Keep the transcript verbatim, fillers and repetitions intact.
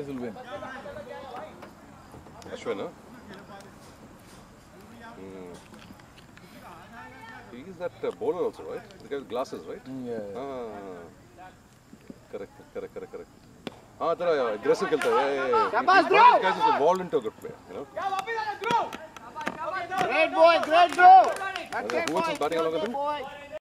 guys will win. Ashwin, huh? Mm. He is that uh, bowler also, right? The guy with glasses, right? Mm, yeah, yeah. Ah. Correct, correct, correct, correct. Ah, tera, yeah, aggressive खेलता है. Yeah, yeah, yeah. He's one of these guys who's evolved into a good player, you know. Great boy, great bro. Who else is batting along with him?